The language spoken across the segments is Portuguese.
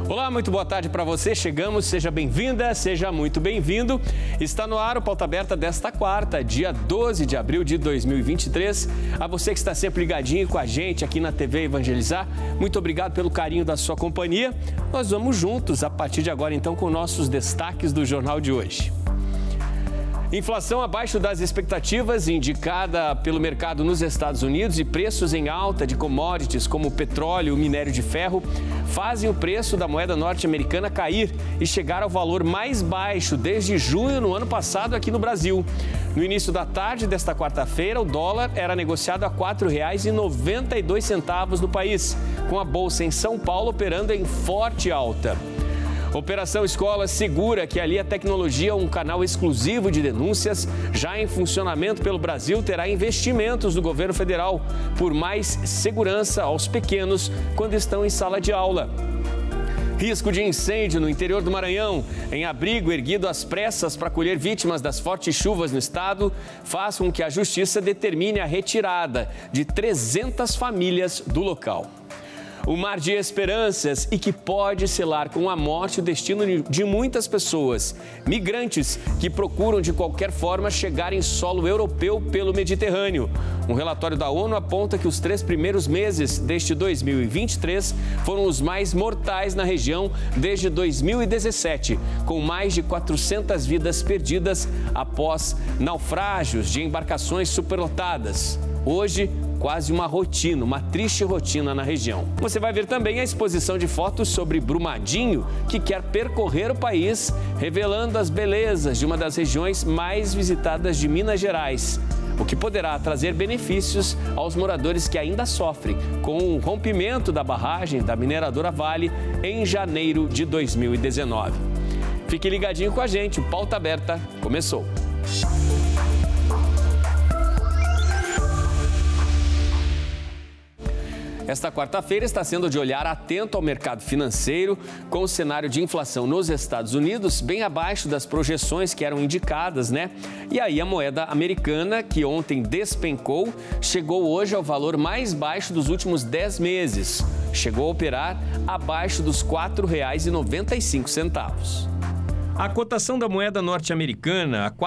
Olá, muito boa tarde para você. Chegamos, seja bem-vinda, seja muito bem-vindo. Está no ar o Pauta Aberta desta quarta, dia 12 de abril de 2023. A você que está sempre ligadinho com a gente aqui na TV Evangelizar, muito obrigado pelo carinho da sua companhia. Nós vamos juntos a partir de agora, então, com nossos destaques do jornal de hoje. Inflação abaixo das expectativas indicada pelo mercado nos Estados Unidos e preços em alta de commodities como o petróleo e o minério de ferro fazem o preço da moeda norte-americana cair e chegar ao valor mais baixo desde junho no ano passado aqui no Brasil. No início da tarde desta quarta-feira, o dólar era negociado a R$ 4,92 no país, com a bolsa em São Paulo operando em forte alta. Operação Escola segura que ali a tecnologia, um canal exclusivo de denúncias, já em funcionamento pelo Brasil, terá investimentos do governo federal por mais segurança aos pequenos quando estão em sala de aula. Risco de incêndio no interior do Maranhão, em abrigo erguido às pressas para acolher vítimas das fortes chuvas no estado, faz com que a Justiça determine a retirada de 300 famílias do local. Um mar de esperanças e que pode selar com a morte o destino de muitas pessoas, migrantes que procuram de qualquer forma chegar em solo europeu pelo Mediterrâneo. Um relatório da ONU aponta que os 3 primeiros meses deste 2023 foram os mais mortais na região desde 2017, com mais de 400 vidas perdidas após naufrágios de embarcações superlotadas. Hoje, quase uma rotina, uma triste rotina na região. Você vai ver também a exposição de fotos sobre Brumadinho, que quer percorrer o país, revelando as belezas de uma das regiões mais visitadas de Minas Gerais, o que poderá trazer benefícios aos moradores que ainda sofrem com o rompimento da barragem da mineradora Vale em janeiro de 2019. Fique ligadinho com a gente, o Pauta Aberta começou. Esta quarta-feira está sendo de olhar atento ao mercado financeiro, com o cenário de inflação nos Estados Unidos bem abaixo das projeções que eram indicadas, né? E aí a moeda americana, que ontem despencou, chegou hoje ao valor mais baixo dos últimos 10 meses. Chegou a operar abaixo dos R$ 4,95. A cotação da moeda norte-americana a R$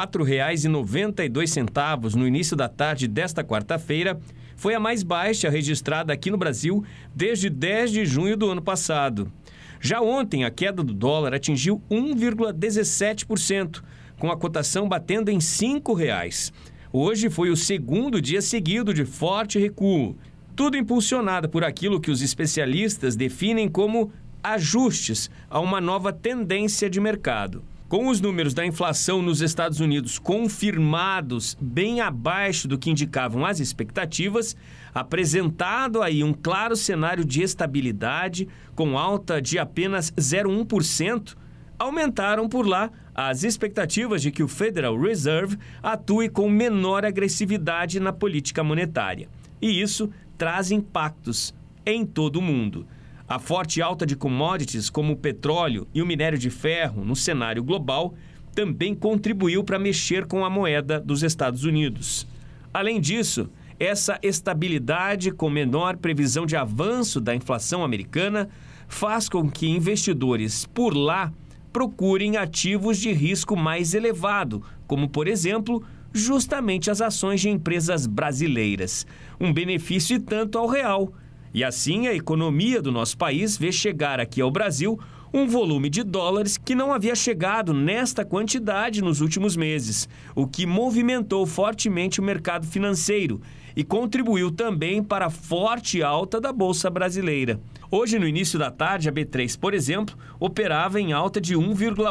4,92 no início da tarde desta quarta-feira foi a mais baixa registrada aqui no Brasil desde 10 de junho do ano passado. Já ontem, a queda do dólar atingiu 1,17%, com a cotação batendo em R$ 5,00. Hoje foi o segundo dia seguido de forte recuo, tudo impulsionado por aquilo que os especialistas definem como ajustes a uma nova tendência de mercado. Com os números da inflação nos Estados Unidos confirmados bem abaixo do que indicavam as expectativas, apresentado aí um claro cenário de estabilidade com alta de apenas 0,1%, aumentaram por lá as expectativas de que o Federal Reserve atue com menor agressividade na política monetária. E isso traz impactos em todo o mundo. A forte alta de commodities como o petróleo e o minério de ferro no cenário global também contribuiu para mexer com a moeda dos Estados Unidos. Além disso, essa estabilidade com menor previsão de avanço da inflação americana faz com que investidores por lá procurem ativos de risco mais elevado, como, por exemplo, justamente as ações de empresas brasileiras. Um benefício e tanto ao real. E assim, a economia do nosso país vê chegar aqui ao Brasil um volume de dólares que não havia chegado nesta quantidade nos últimos meses, o que movimentou fortemente o mercado financeiro e contribuiu também para a forte alta da Bolsa Brasileira. Hoje, no início da tarde, a B3, por exemplo, operava em alta de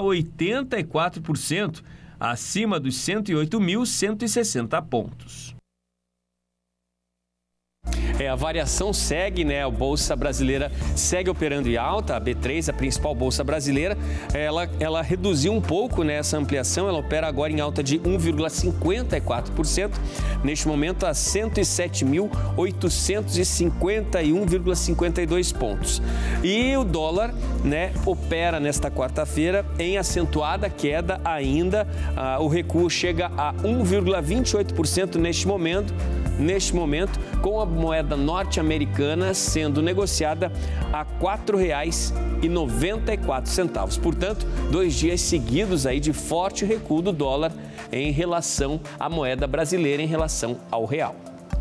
1,84%, acima dos 108.160 pontos. A variação segue, né? A Bolsa Brasileira segue operando em alta, a B3, a principal Bolsa Brasileira, ela reduziu um pouco, né, essa ampliação, ela opera agora em alta de 1,54%, neste momento a 107.851,52 pontos. E o dólar, né, opera nesta quarta-feira em acentuada queda ainda, o recuo chega a 1,28% neste momento, neste momento, com a moeda norte-americana sendo negociada a R$ 4,94. Portanto, 2 dias seguidos aí de forte recuo do dólar em relação à moeda brasileira, em relação ao real.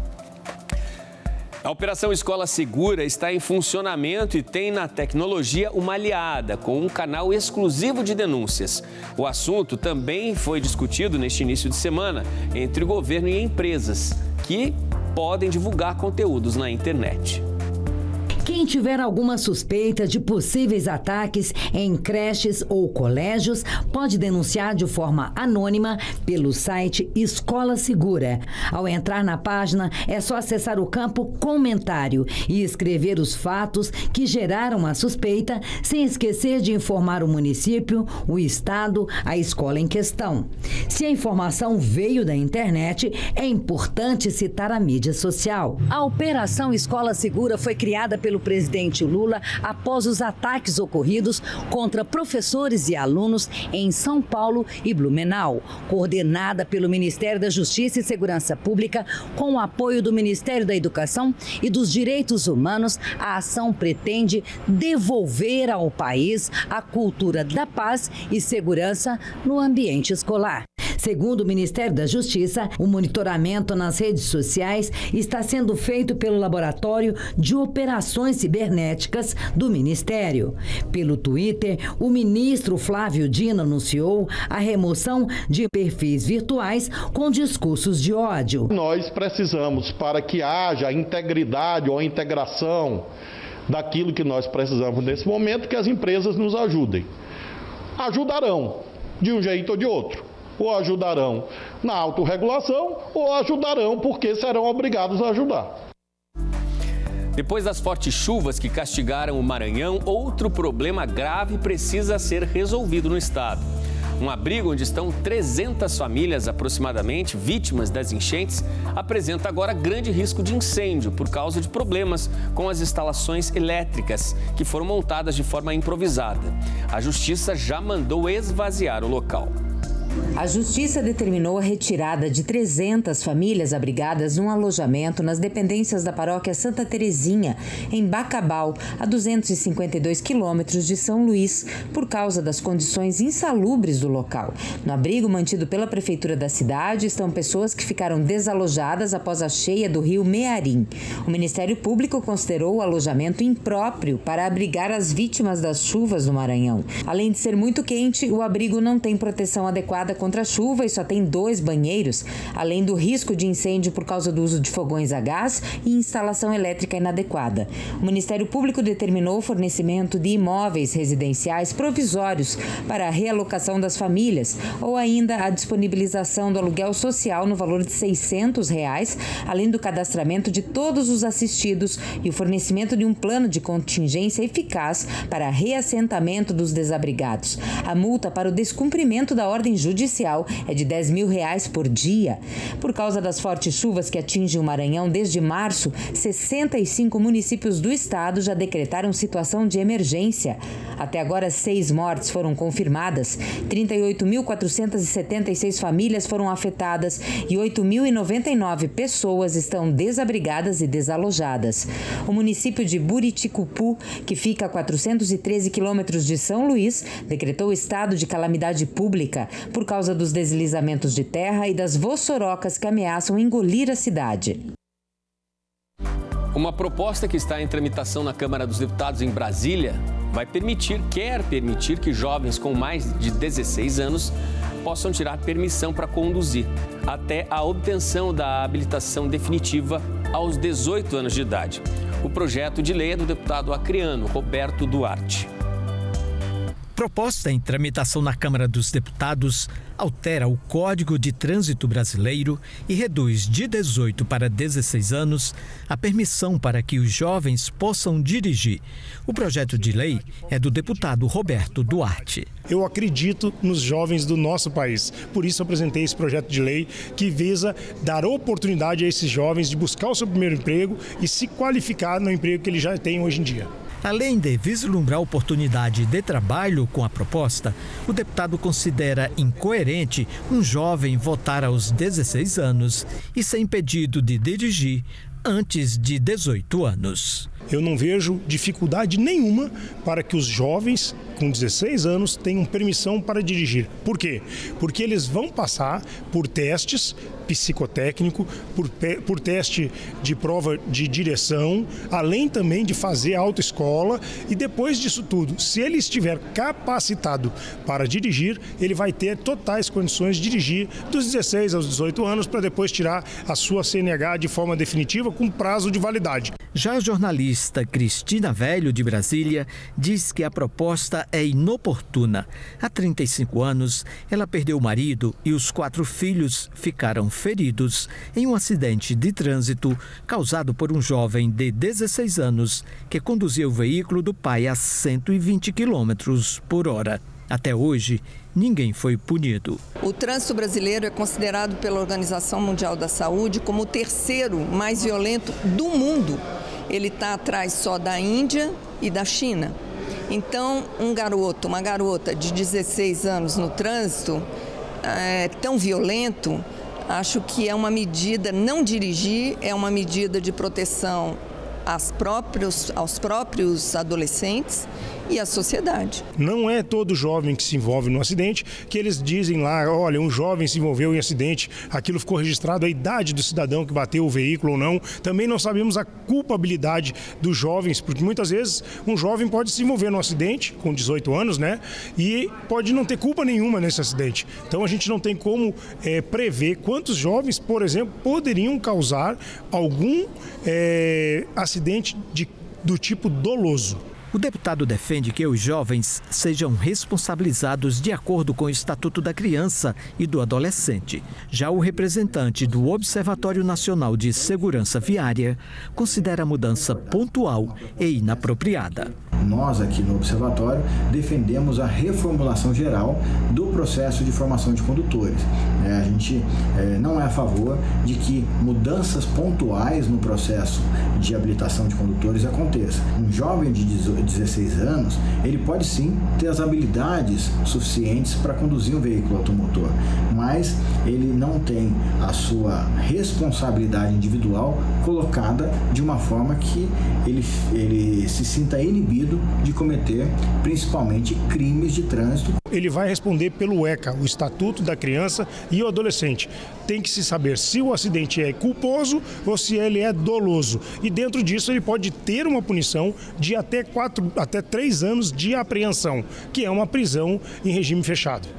A Operação Escola Segura está em funcionamento e tem na tecnologia uma aliada, com um canal exclusivo de denúncias. O assunto também foi discutido neste início de semana entre o governo e empresas que podem divulgar conteúdos na internet. Quem tiver alguma suspeita de possíveis ataques em creches ou colégios pode denunciar de forma anônima pelo site Escola Segura. Ao entrar na página, é só acessar o campo Comentário e escrever os fatos que geraram a suspeita, sem esquecer de informar o município, o estado, a escola em questão. Se a informação veio da internet, é importante citar a mídia social. A Operação Escola Segura foi criada pelo presidente Lula após os ataques ocorridos contra professores e alunos em São Paulo e Blumenau. Coordenada pelo Ministério da Justiça e Segurança Pública, com o apoio do Ministério da Educação e dos Direitos Humanos, a ação pretende devolver ao país a cultura da paz e segurança no ambiente escolar. Segundo o Ministério da Justiça, o monitoramento nas redes sociais está sendo feito pelo Laboratório de Operações Cibernéticas do Ministério. Pelo Twitter, o ministro Flávio Dino anunciou a remoção de perfis virtuais com discursos de ódio. Nós precisamos, para que haja integridade ou integração daquilo que nós precisamos nesse momento, que as empresas nos ajudem. Ajudarão, de um jeito ou de outro. Ou ajudarão na autorregulação, ou ajudarão porque serão obrigados a ajudar. Depois das fortes chuvas que castigaram o Maranhão, outro problema grave precisa ser resolvido no estado. Um abrigo onde estão 300 famílias aproximadamente vítimas das enchentes apresenta agora grande risco de incêndio por causa de problemas com as instalações elétricas que foram montadas de forma improvisada. A Justiça já mandou esvaziar o local. A Justiça determinou a retirada de 300 famílias abrigadas num alojamento nas dependências da paróquia Santa Terezinha, em Bacabal, a 252 quilômetros de São Luís, por causa das condições insalubres do local. No abrigo mantido pela Prefeitura da cidade estão pessoas que ficaram desalojadas após a cheia do rio Mearim. O Ministério Público considerou o alojamento impróprio para abrigar as vítimas das chuvas no Maranhão. Além de ser muito quente, o abrigo não tem proteção adequada contra a chuva e só tem 2 banheiros, além do risco de incêndio por causa do uso de fogões a gás e instalação elétrica inadequada. O Ministério Público determinou o fornecimento de imóveis residenciais provisórios para a realocação das famílias ou ainda a disponibilização do aluguel social no valor de R$ 600, além do cadastramento de todos os assistidos e o fornecimento de um plano de contingência eficaz para reassentamento dos desabrigados. A multa para o descumprimento da ordem judicial é de R$ 10 mil por dia. Por causa das fortes chuvas que atingem o Maranhão desde março, 65 municípios do estado já decretaram situação de emergência. Até agora, 6 mortes foram confirmadas, 38.476 famílias foram afetadas e 8.099 pessoas estão desabrigadas e desalojadas. O município de Buriticupu, que fica a 413 quilômetros de São Luís, decretou estado de calamidade pública por causa dos deslizamentos de terra e das vossorocas que ameaçam engolir a cidade. Uma proposta que está em tramitação na Câmara dos Deputados em Brasília quer permitir que jovens com mais de 16 anos possam tirar permissão para conduzir até a obtenção da habilitação definitiva aos 18 anos de idade. O projeto de lei é do deputado acreano Roberto Duarte. Proposta em tramitação na Câmara dos Deputados altera o Código de Trânsito Brasileiro e reduz de 18 para 16 anos a permissão para que os jovens possam dirigir. O projeto de lei é do deputado Roberto Duarte. Eu acredito nos jovens do nosso país. Por isso apresentei esse projeto de lei que visa dar oportunidade a esses jovens de buscar o seu primeiro emprego e se qualificar no emprego que eles já têm hoje em dia. Além de vislumbrar oportunidade de trabalho com a proposta, o deputado considera incoerente um jovem votar aos 16 anos e ser impedido de dirigir antes de 18 anos. Eu não vejo dificuldade nenhuma para que os jovens com 16 anos tenham permissão para dirigir. Por quê? Porque eles vão passar por testes psicotécnico, por teste de prova de direção, além também de fazer autoescola, e depois disso tudo, se ele estiver capacitado para dirigir, ele vai ter totais condições de dirigir dos 16 aos 18 anos para depois tirar a sua CNH de forma definitiva com prazo de validade. Já a jornalista Cristina Velho, de Brasília, diz que a proposta é inoportuna. Há 35 anos, ela perdeu o marido e os 4 filhos ficaram feridos em um acidente de trânsito causado por um jovem de 16 anos que conduzia o veículo do pai a 120 km por hora. Até hoje, ninguém foi punido. O trânsito brasileiro é considerado pela Organização Mundial da Saúde como o 3º mais violento do mundo. Ele está atrás só da Índia e da China. Então, uma garota de 16 anos no trânsito tão violento, acho que é uma medida, não dirigir, é uma medida de proteção aos próprios adolescentes e à sociedade. Não é todo jovem que se envolve no acidente que eles dizem lá, olha, um jovem se envolveu em acidente, aquilo ficou registrado, a idade do cidadão que bateu o veículo ou não. Também não sabemos a culpabilidade dos jovens, porque muitas vezes um jovem pode se envolver no acidente com 18 anos, né? E pode não ter culpa nenhuma nesse acidente. Então a gente não tem como prever quantos jovens, por exemplo, poderiam causar algum acidente do tipo doloso. O deputado defende que os jovens sejam responsabilizados de acordo com o Estatuto da Criança e do Adolescente. Já o representante do Observatório Nacional de Segurança Viária considera a mudança pontual e inapropriada. Nós aqui no Observatório defendemos a reformulação geral do processo de formação de condutores. A gente não é a favor de que mudanças pontuais no processo de habilitação de condutores aconteçam. Um jovem de 16 anos, ele pode sim ter as habilidades suficientes para conduzir um veículo automotor, mas ele não tem a sua responsabilidade individual colocada de uma forma que ele se sinta inibido de cometer principalmente crimes de trânsito. Ele vai responder pelo ECA, o Estatuto da Criança e o Adolescente. Tem que se saber se o acidente é culposo ou se ele é doloso. E dentro disso ele pode ter uma punição de até 3 anos de apreensão, que é uma prisão em regime fechado.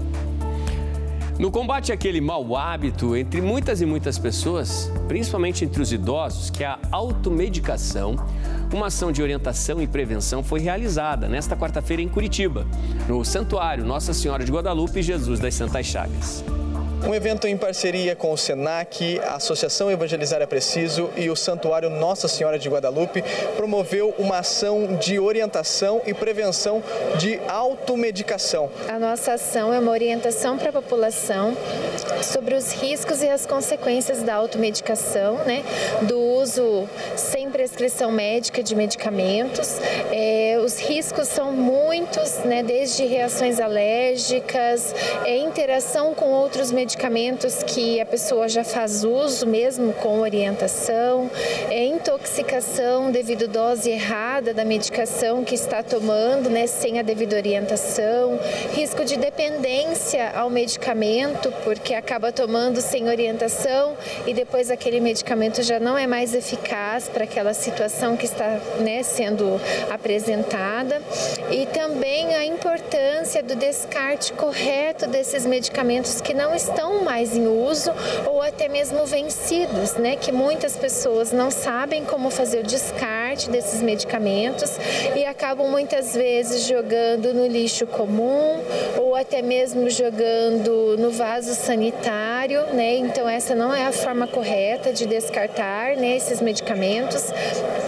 No combate àquele mau hábito entre muitas e muitas pessoas, principalmente entre os idosos, que é a automedicação, uma ação de orientação e prevenção foi realizada nesta quarta-feira em Curitiba, no Santuário Nossa Senhora de Guadalupe e Jesus das Santas Chagas. Um evento em parceria com o SENAC, a Associação Evangelizar é Preciso e o Santuário Nossa Senhora de Guadalupe promoveu uma ação de orientação e prevenção de automedicação. A nossa ação é uma orientação para a população sobre os riscos e as consequências da automedicação, do uso sem prescrição médica de medicamentos. Os riscos são muitos, desde reações alérgicas, interação com outros medicamentos que a pessoa já faz uso, mesmo com orientação, intoxicação devido à dose errada da medicação que está tomando, sem a devida orientação, risco de dependência ao medicamento, porque acaba tomando sem orientação e depois aquele medicamento já não é mais eficaz para aquela situação que está sendo apresentada, e também a importância do descarte correto desses medicamentos que não estão mais em uso ou até mesmo vencidos, que muitas pessoas não sabem como fazer o descarte desses medicamentos e acabam muitas vezes jogando no lixo comum ou até mesmo jogando no vaso sanitário, Então essa não é a forma correta de descartar, esses medicamentos.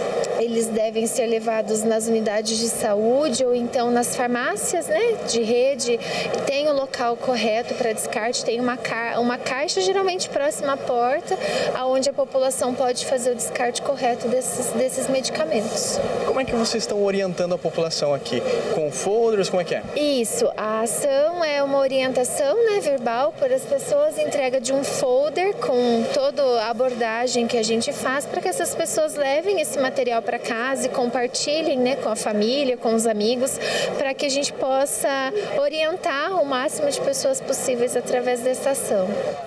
eles devem ser levados nas unidades de saúde ou então nas farmácias, né, de rede. Tem o local correto para descarte, tem uma caixa geralmente próxima à porta, onde a população pode fazer o descarte correto desses medicamentos. Como é que vocês estão orientando a população aqui? Com folders, como é que é? Isso, a ação é uma orientação, né, verbal para as pessoas, entrega de um folder com toda a abordagem que a gente faz para que essas pessoas levem esse material para casa e compartilhem, né, com a família, com os amigos, para que a gente possa orientar o máximo de pessoas possíveis através dessa ação.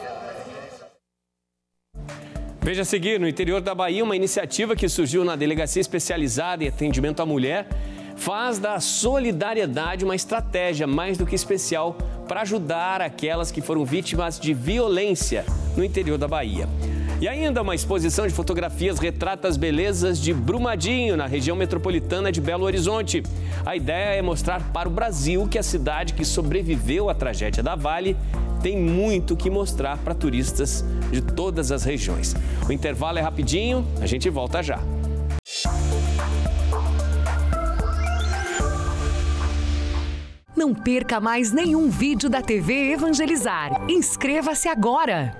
Veja a seguir, no interior da Bahia, uma iniciativa que surgiu na Delegacia Especializada em Atendimento à Mulher faz da solidariedade uma estratégia mais do que especial para ajudar aquelas que foram vítimas de violência no interior da Bahia. E ainda uma exposição de fotografias retrata as belezas de Brumadinho, na região metropolitana de Belo Horizonte. A ideia é mostrar para o Brasil que a cidade que sobreviveu à tragédia da Vale tem muito que mostrar para turistas de todas as regiões. O intervalo é rapidinho, a gente volta já. Não perca mais nenhum vídeo da TV Evangelizar. Inscreva-se agora!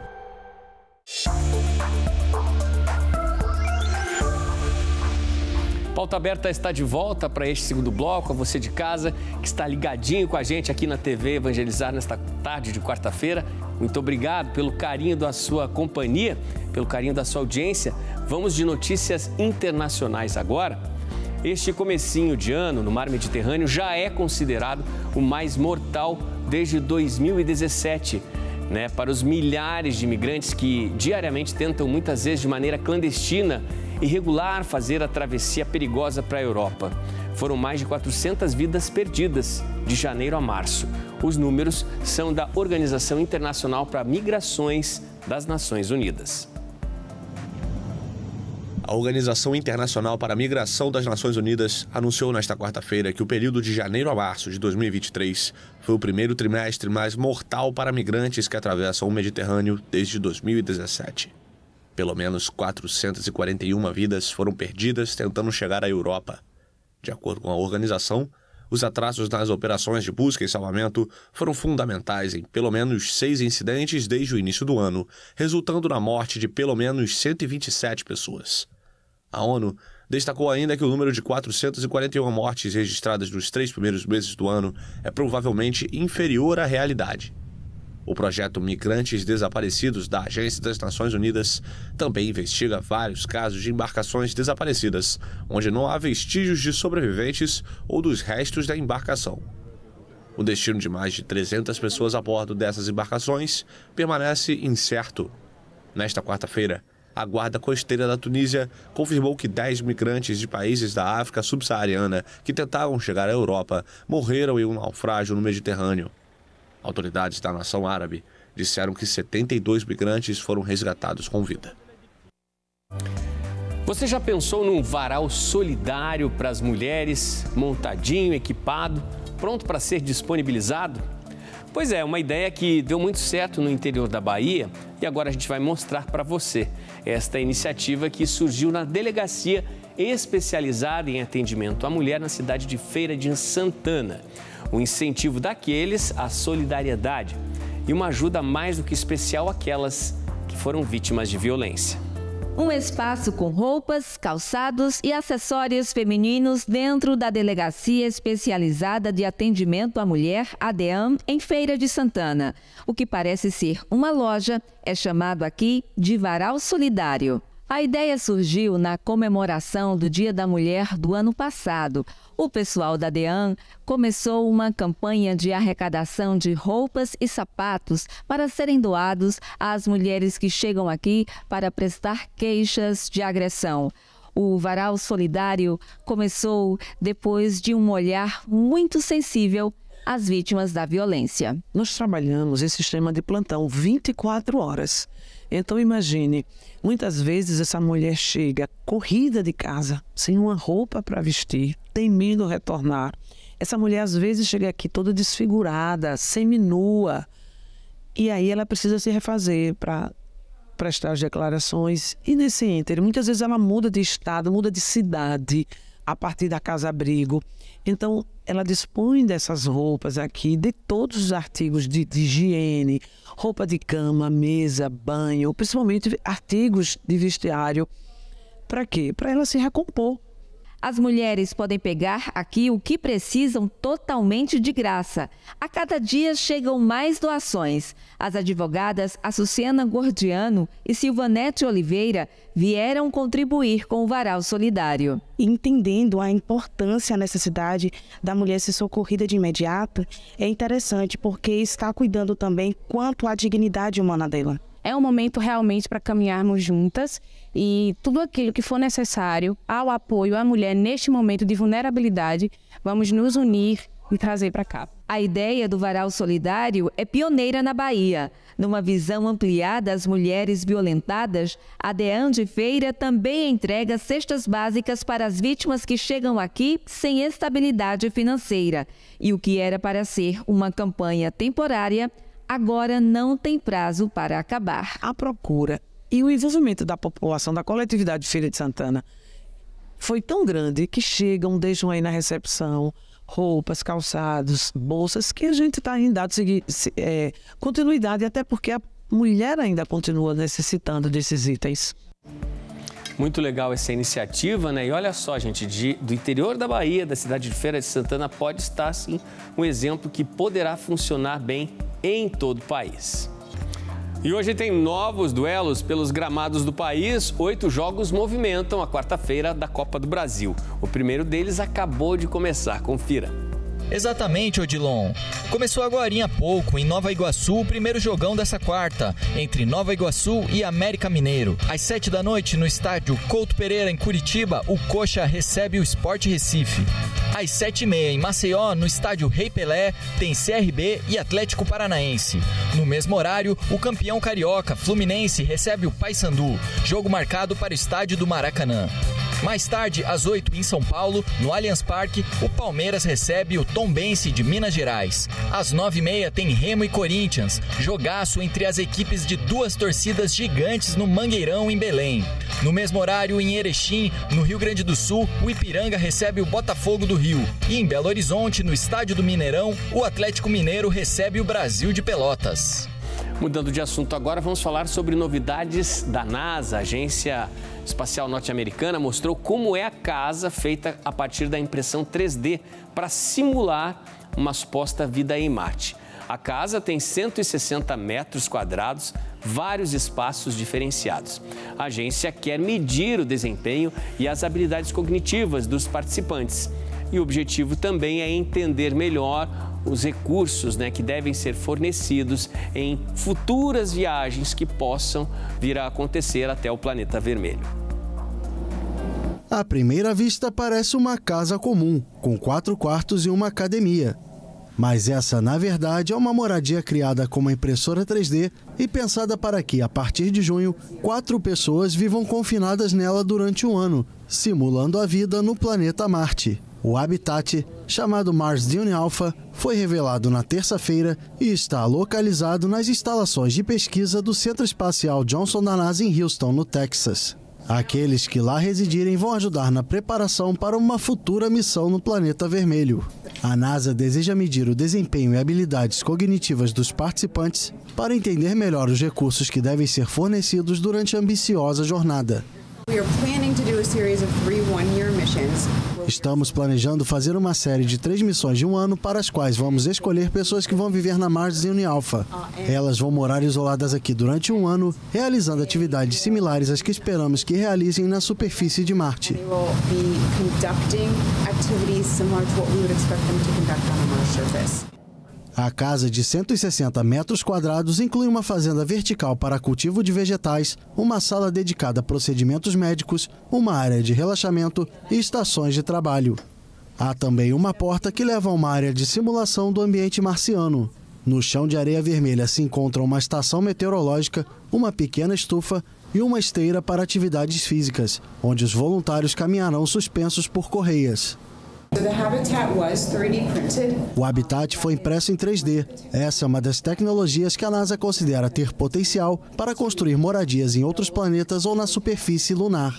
Pauta Aberta está de volta para este segundo bloco. A você de casa que está ligadinho com a gente aqui na TV Evangelizar nesta tarde de quarta-feira. Muito obrigado pelo carinho da sua companhia, pelo carinho da sua audiência. Vamos de notícias internacionais agora. Este comecinho de ano no mar Mediterrâneo já é considerado o mais mortal desde 2017. Para os milhares de imigrantes que diariamente tentam, muitas vezes de maneira clandestina, irregular, fazer a travessia perigosa para a Europa. Foram mais de 400 vidas perdidas de janeiro a março. Os números são da Organização Internacional para Migrações das Nações Unidas. A Organização Internacional para a Migração das Nações Unidas anunciou nesta quarta-feira que o período de janeiro a março de 2023 foi o primeiro trimestre mais mortal para migrantes que atravessam o Mediterrâneo desde 2017. Pelo menos 441 vidas foram perdidas tentando chegar à Europa. De acordo com a organização, os atrasos nas operações de busca e salvamento foram fundamentais em pelo menos 6 incidentes desde o início do ano, resultando na morte de pelo menos 127 pessoas. A ONU destacou ainda que o número de 441 mortes registradas nos 3 primeiros meses do ano é provavelmente inferior à realidade. O projeto Migrantes Desaparecidos da Agência das Nações Unidas também investiga vários casos de embarcações desaparecidas, onde não há vestígios de sobreviventes ou dos restos da embarcação. O destino de mais de 300 pessoas a bordo dessas embarcações permanece incerto. Nesta quarta-feira, a Guarda Costeira da Tunísia confirmou que 10 migrantes de países da África subsaariana que tentavam chegar à Europa morreram em um naufrágio no Mediterrâneo. Autoridades da nação árabe disseram que 72 migrantes foram resgatados com vida. Você já pensou num varal solidário para as mulheres, montadinho, equipado, pronto para ser disponibilizado? Pois é, uma ideia que deu muito certo no interior da Bahia e agora a gente vai mostrar para você esta iniciativa que surgiu na Delegacia Especializada em Atendimento à Mulher na cidade de Feira de Santana. O incentivo daqueles à solidariedade e uma ajuda mais do que especial àquelas que foram vítimas de violência. Um espaço com roupas, calçados e acessórios femininos dentro da Delegacia Especializada de Atendimento à Mulher, ADEAM, em Feira de Santana. O que parece ser uma loja é chamado aqui de Varal Solidário. A ideia surgiu na comemoração do Dia da Mulher do ano passado. O pessoal da ADEAM começou uma campanha de arrecadação de roupas e sapatos para serem doados às mulheres que chegam aqui para prestar queixas de agressão. O Varal Solidário começou depois de um olhar muito sensível às vítimas da violência. Nós trabalhamos em sistema de plantão 24 horas. Então imagine, muitas vezes essa mulher chega corrida de casa, sem uma roupa para vestir, tem medo de retornar. Essa mulher às vezes chega aqui toda desfigurada, seminua, e aí ela precisa se refazer para prestar as declarações. E nesse ínterim, muitas vezes ela muda de estado, muda de cidade a partir da casa-abrigo. Então, ela dispõe dessas roupas aqui, de todos os artigos de higiene, roupa de cama, mesa, banho, principalmente artigos de vestiário. Para quê? Para ela se recompor. As mulheres podem pegar aqui o que precisam totalmente de graça. A cada dia chegam mais doações. As advogadas Açucena Gordiano e Silvanete Oliveira vieram contribuir com o Varal Solidário. Entendendo a importância, a necessidade da mulher ser socorrida de imediato, é interessante porque está cuidando também quanto à dignidade humana dela. É um momento realmente para caminharmos juntas e tudo aquilo que for necessário ao apoio à mulher neste momento de vulnerabilidade, vamos nos unir e trazer para cá. A ideia do Varal Solidário é pioneira na Bahia. Numa visão ampliada às mulheres violentadas, a DEAM de Feira também entrega cestas básicas para as vítimas que chegam aqui sem estabilidade financeira. E o que era para ser uma campanha temporária, agora não tem prazo para acabar. A procura e o envolvimento da população, da coletividade de Feira de Santana, foi tão grande que chegam, deixam aí na recepção roupas, calçados, bolsas, que a gente está ainda dando continuidade, até porque a mulher ainda continua necessitando desses itens. Muito legal essa iniciativa, né? E olha só, gente, do interior da Bahia, da cidade de Feira de Santana, pode estar, sim, um exemplo que poderá funcionar bem em todo o país. E hoje tem novos duelos pelos gramados do país. 8 jogos movimentam a quarta-feira da Copa do Brasil. O primeiro deles acabou de começar. Confira. Exatamente, Odilon. Começou agorinha há pouco, em Nova Iguaçu, o primeiro jogão dessa quarta, entre Nova Iguaçu e América Mineiro. Às 7 da noite, no estádio Couto Pereira, em Curitiba, o Coxa recebe o Sport Recife. Às 7h30, em Maceió, no estádio Rei Pelé, tem CRB e Atlético Paranaense. No mesmo horário, o campeão carioca, Fluminense, recebe o Paysandu, jogo marcado para o estádio do Maracanã. Mais tarde, às 8h, em São Paulo, no Allianz Parque, o Palmeiras recebe o Tombense de Minas Gerais. Às 9h30 tem Remo e Corinthians, jogaço entre as equipes de duas torcidas gigantes no Mangueirão, em Belém. No mesmo horário, em Erechim, no Rio Grande do Sul, o Ipiranga recebe o Botafogo do Rio. E em Belo Horizonte, no estádio do Mineirão, o Atlético Mineiro recebe o Brasil de Pelotas. Mudando de assunto agora, vamos falar sobre novidades da NASA. A Agência Espacial Norte-Americana mostrou como é a casa feita a partir da impressão 3D para simular uma suposta vida em Marte. A casa tem 160 metros quadrados, vários espaços diferenciados. A agência quer medir o desempenho e as habilidades cognitivas dos participantes. E o objetivo também é entender melhor os recursos, que devem ser fornecidos em futuras viagens que possam vir a acontecer até o planeta vermelho. À primeira vista parece uma casa comum, com 4 quartos e uma academia. Mas essa, na verdade, é uma moradia criada com uma impressora 3D e pensada para que, a partir de junho, 4 pessoas vivam confinadas nela durante um ano, simulando a vida no planeta Marte. O habitat, chamado Mars Dune Alpha, foi revelado na terça-feira e está localizado nas instalações de pesquisa do Centro Espacial Johnson da NASA em Houston, no Texas. Aqueles que lá residirem vão ajudar na preparação para uma futura missão no planeta vermelho. A NASA deseja medir o desempenho e habilidades cognitivas dos participantes para entender melhor os recursos que devem ser fornecidos durante a ambiciosa jornada. Estamos planejando fazer uma série de 3 missões de um ano para as quais vamos escolher pessoas que vão viver na Mars Dune Alpha. Elas vão morar isoladas aqui durante um ano, realizando atividades similares às que esperamos que realizem na superfície de Marte. A casa de 160 metros quadrados inclui uma fazenda vertical para cultivo de vegetais, uma sala dedicada a procedimentos médicos, uma área de relaxamento e estações de trabalho. Há também uma porta que leva a uma área de simulação do ambiente marciano. No chão de areia vermelha se encontra uma estação meteorológica, uma pequena estufa e uma esteira para atividades físicas, onde os voluntários caminharão suspensos por correias. O habitat foi impresso em 3D. Essa é uma das tecnologias que a NASA considera ter potencial para construir moradias em outros planetas ou na superfície lunar.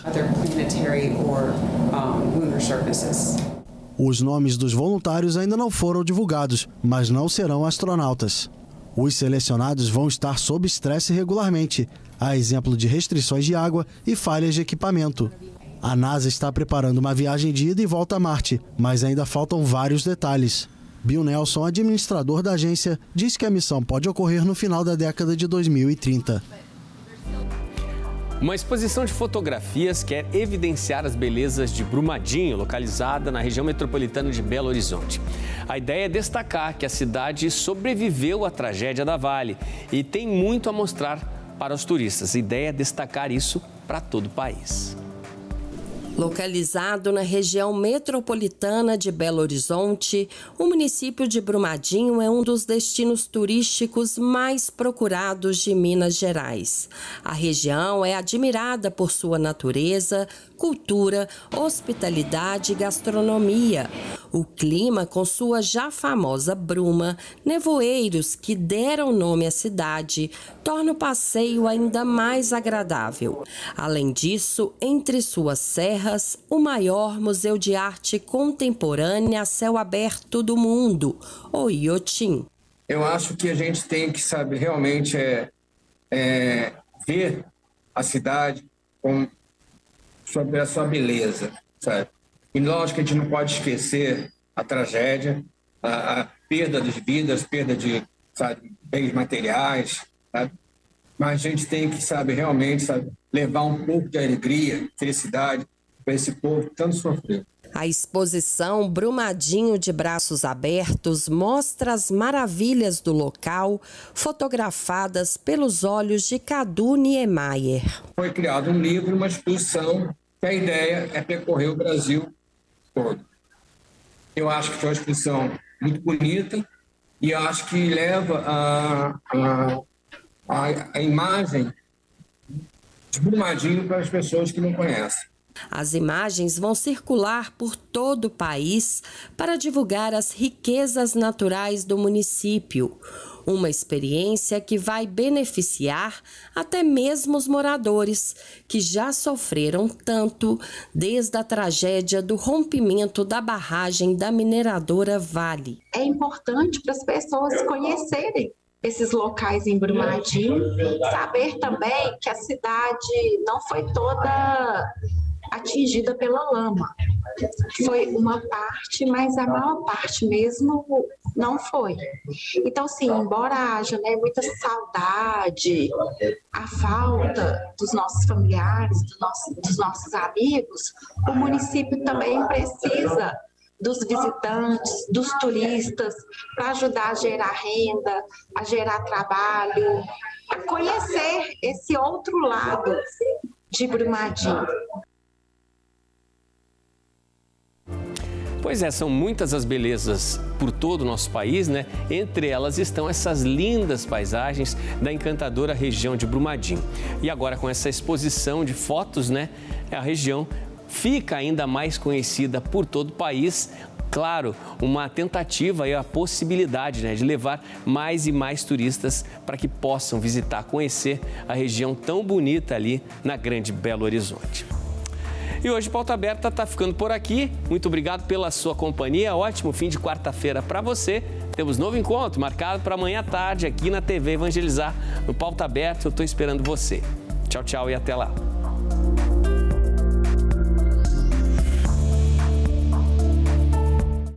Os nomes dos voluntários ainda não foram divulgados, mas não serão astronautas. Os selecionados vão estar sob estresse regularmente, a exemplo de restrições de água e falhas de equipamento. A NASA está preparando uma viagem de ida e volta a Marte, mas ainda faltam vários detalhes. Bill Nelson, administrador da agência, diz que a missão pode ocorrer no final da década de 2030. Uma exposição de fotografias quer evidenciar as belezas de Brumadinho, localizada na região metropolitana de Belo Horizonte. A ideia é destacar que a cidade sobreviveu à tragédia da Vale e tem muito a mostrar para os turistas. A ideia é destacar isso para todo o país. Localizado na região metropolitana de Belo Horizonte, o município de Brumadinho é um dos destinos turísticos mais procurados de Minas Gerais. A região é admirada por sua natureza, cultura, hospitalidade e gastronomia. O clima, com sua já famosa bruma, nevoeiros que deram nome à cidade, torna o passeio ainda mais agradável. Além disso, entre suas serras, o maior museu de arte contemporânea a céu aberto do mundo, o Iotim. Eu acho que a gente tem que, sabe, realmente ver a cidade sobre a sua beleza, sabe? E lógico que a gente não pode esquecer a tragédia, a perda de vidas, perda de, sabe, bens materiais, sabe? Mas a gente tem que, sabe, realmente, sabe, levar um pouco de alegria, felicidade para esse povo que tanto sofreu. A exposição Brumadinho de Braços Abertos mostra as maravilhas do local, fotografadas pelos olhos de Cadu Niemeyer. Foi criado um livro, uma exposição, que a ideia é percorrer o Brasil todo. Eu acho que foi uma exposição muito bonita e eu acho que leva a imagem de Brumadinho para as pessoas que não conhecem. As imagens vão circular por todo o país para divulgar as riquezas naturais do município. Uma experiência que vai beneficiar até mesmo os moradores, que já sofreram tanto desde a tragédia do rompimento da barragem da mineradora Vale. É importante para as pessoas conhecerem esses locais em Brumadinho, saber também que a cidade não foi toda atingida pela lama. Foi uma parte, mas a maior parte mesmo não foi. Então, sim, embora haja, né, muita saudade, a falta dos nossos familiares, dos nossos amigos, o município também precisa dos visitantes, dos turistas, para ajudar a gerar renda, a gerar trabalho, a conhecer esse outro lado de Brumadinho. Pois é, são muitas as belezas por todo o nosso país, né? Entre elas estão essas lindas paisagens da encantadora região de Brumadinho. E agora com essa exposição de fotos, né? A região fica ainda mais conhecida por todo o país. Claro, uma tentativa e a possibilidade, né, de levar mais e mais turistas para que possam visitar, conhecer a região tão bonita ali na Grande Belo Horizonte. E hoje Pauta Aberta está ficando por aqui. Muito obrigado pela sua companhia. Ótimo fim de quarta-feira para você. Temos novo encontro marcado para amanhã à tarde aqui na TV Evangelizar, no Pauta Aberta. Eu estou esperando você. Tchau, tchau e até lá.